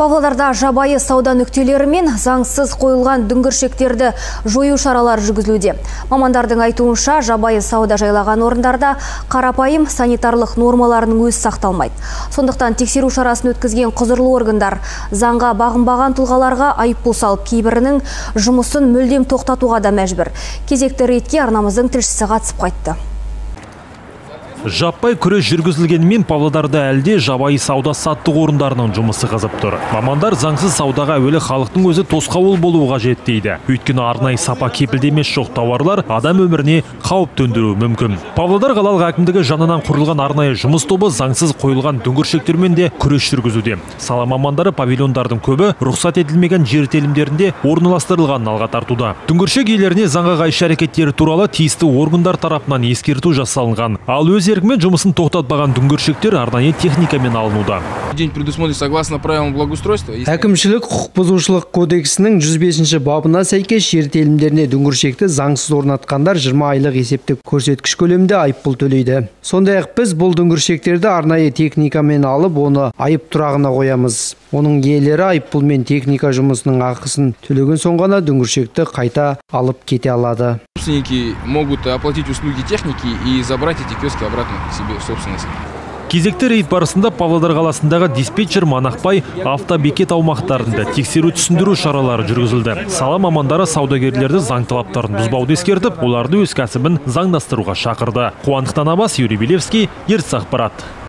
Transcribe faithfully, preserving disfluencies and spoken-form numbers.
Павлодарда жабайы сауда нүктелері мен заңсыз қойылған дүңгіршектерді жою шаралары жүргізілуде. Мамандардың айтуынша, жабайы сауда жайлаған орындарда қарапайым санитарлық нормаларының өзі сақталмайды. Сондықтан тексеру шарасын өткізген құзырлы органдар заңға бағынбаған тұлғаларға айыппұл салып, кейбірінің жұмысын мүлдем тоқтатуға да мәжбүр. Кезекті рейдке арнамыздың тілшісі қатысып қайтты. Жаппай күрес жүргізілгенімен Павлодарда әлде жабайы сауда саттық орындарының жұмысы қызып тұр. Мамандар заңсыз саудаға әуелі халықтың өзі тосқауыл болуға қажет дейді. Өйткені арнайы сапа кепілдемес жоқ тауарлар адам өміріне қауіп төндіруі мүмкін. Павлодар қалалық әкімдігі жанынан құрылған арнайы жұмыс тобы заңсыз қойылған дүңгіршектермен де күрес жүргізуде. Сала мамандары павильондардың көбі рұқсат етілмеген жер телімдерінде орналастырылғанын алға тартуда. Дүңгіршек иелеріне заңға қайшы әрекеттері туралы тиісті органдар тарапынан ескерту жасалынған. Ал өз еркімен жұмысын тоқтатпаған дүңгіршектер арнайы техникамен алынуда. День предусмотрен согласно правилам благоустройства. Әкімшілік құқық бұзушылық кодексінің жүз бесінші бабына сәйкес жер телімдеріне дүңгіршекті заңсыз орнатқандар жиырма айлық есептік көрсеткіш көлемінде айыппұл төлейді. Сондай-ақ біз бұл дүңгіршектерді арнайы техникамен алып, оны айып тұрағына қоямыз. Оның иелері айыппұл мен техника жұмысының ақысын төлеген соң ғана дүңгіршекті қайта алып кете алады. Собственники могут оплатить услуги техники и забрать эти киоски обратно к себе в собственность. Кезекті рейд барысында Павлодар қаласындағы диспетчер Манақбай автобекет аумақтарында тексеру түсіндіру шаралары жүргізілді. Сала мамандары саудагерлерді заң талаптарын бұзбауды ескертіп, оларды өз кәсібін заңдастыруға шақырды. Қуандық Танабас, Юрий Белевский, Ертіс ақпарат.